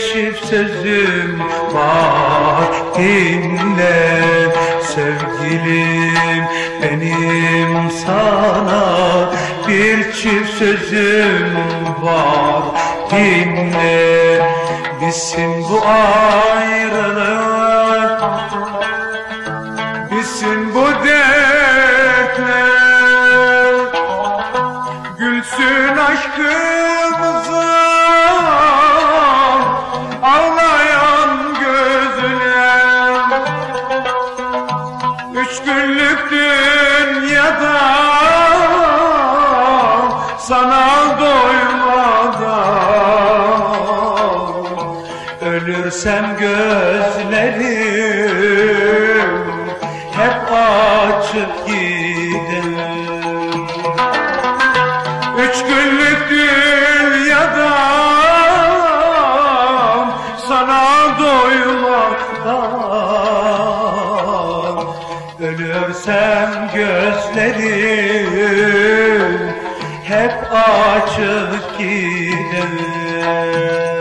çift sözüm var, dinle sevgilim benim sana. Bir çift sözüm var, dinle. Bitsin bu ayrılık, bitsin bu dertler, gülsün aşkımıza ağlayan gözler. 3 günlük dünyada sana doymadan ölürsem gözlerim hep açık gider. 3 günlük dünyada sana doymadan ölürsem gözlerim hep açık gider.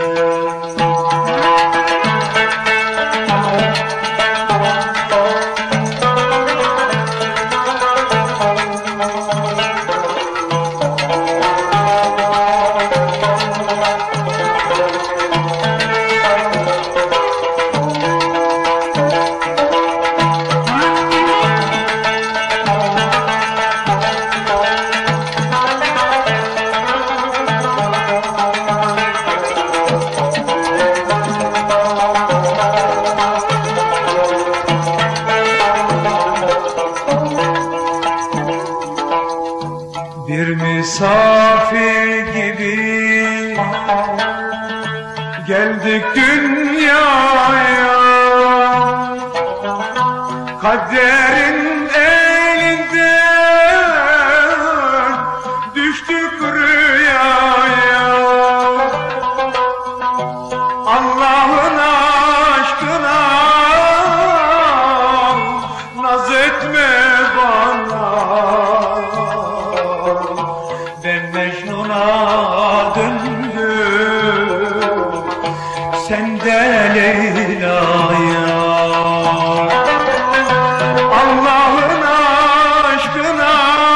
Bir misafir gibi geldik dünyaya, kaderin elinden düştük rüyaya. Allah'ın aşkına naz etme bana, ben Mecnun'a döndüm, sen de Leyla'ya. Allah'ın aşkına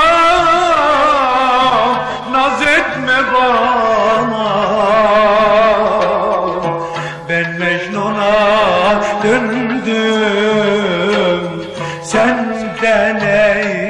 naz etme bana, ben Mecnun'a döndüm, sen de Leyla'ya.